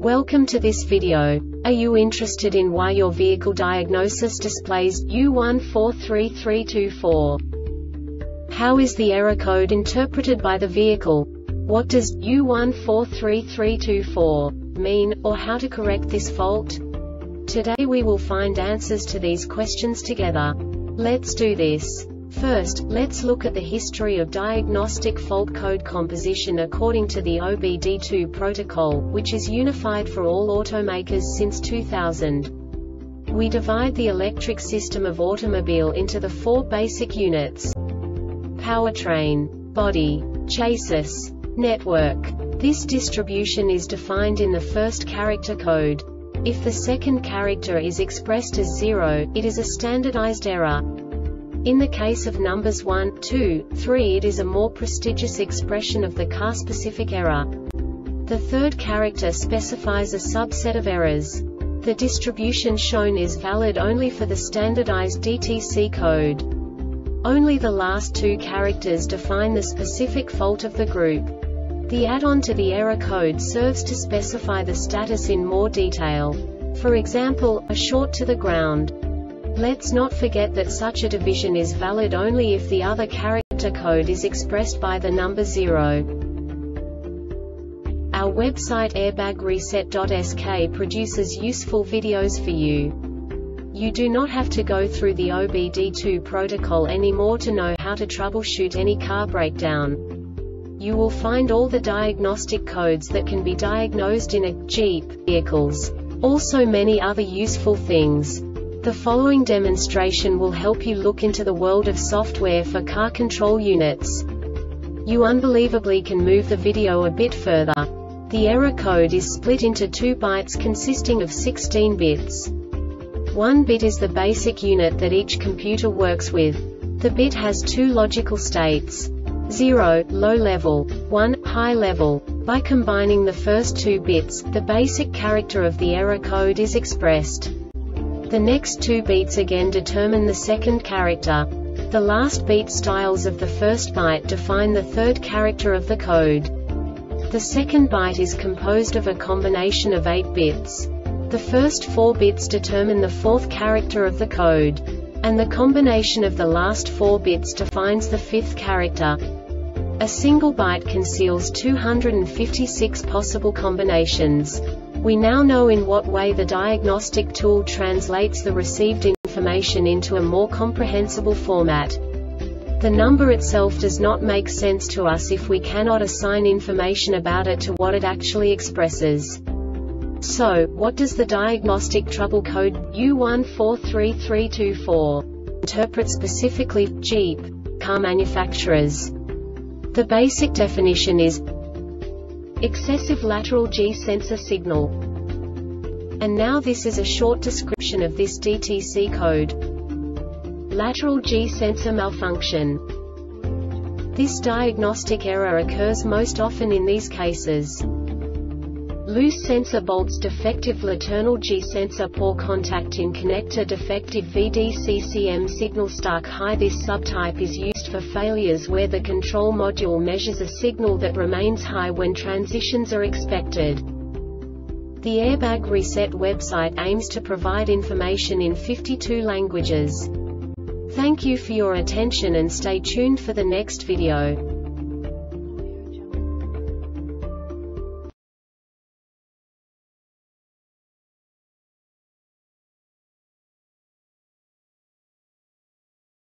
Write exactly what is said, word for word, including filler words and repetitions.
Welcome to this video. Are you interested in why your vehicle diagnosis displays U one four three three two four? How is the error code interpreted by the vehicle? What does U one four three three two four mean, or how to correct this fault? Today we will find answers to these questions together. Let's do this. First, let's look at the history of diagnostic fault code composition according to the O B D two protocol, which is unified for all automakers since two thousand. We divide the electric system of automobile into the four basic units: powertrain, body, chassis, network. This distribution is defined in the first character code. If the second character is expressed as zero, it is a standardized error. In the case of numbers one, two, three, it is a more prestigious expression of the car-specific error. The third character specifies a subset of errors. The distribution shown is valid only for the standardized D T C code. Only the last two characters define the specific fault of the group. The add-on to the error code serves to specify the status in more detail. For example, a short to the ground. Let's not forget that such a division is valid only if the other character code is expressed by the number zero. Our website airbag reset dot S K produces useful videos for you. You do not have to go through the O B D two protocol anymore to know how to troubleshoot any car breakdown. You will find all the diagnostic codes that can be diagnosed in a Jeep vehicles. Also many other useful things. The following demonstration will help you look into the world of software for car control units. You unbelievably can move the video a bit further. The error code is split into two bytes consisting of sixteen bits. One bit is the basic unit that each computer works with. The bit has two logical states: zero, low level, one, high level. By combining the first two bits, the basic character of the error code is expressed. The next two beats again determine the second character. The last beat styles of the first byte define the third character of the code. The second byte is composed of a combination of eight bits. The first four bits determine the fourth character of the code. And the combination of the last four bits defines the fifth character. A single byte conceals two hundred fifty-six possible combinations. We now know in what way the diagnostic tool translates the received information into a more comprehensible format. The number itself does not make sense to us if we cannot assign information about it to what it actually expresses. So, what does the diagnostic trouble code U one four three three two four interpret specifically for Jeep car manufacturers? The basic definition is excessive lateral G sensor signal. And now this is a short description of this D T C code. Lateral G sensor malfunction. This diagnostic error occurs most often in these cases: loose sensor bolts, defective lateral G sensor, poor contact in connector, defective V D C C M signal, stuck high. This subtype is used for failures where the control module measures a signal that remains high when transitions are expected. The Airbag Reset website aims to provide information in fifty-two languages. Thank you for your attention and stay tuned for the next video.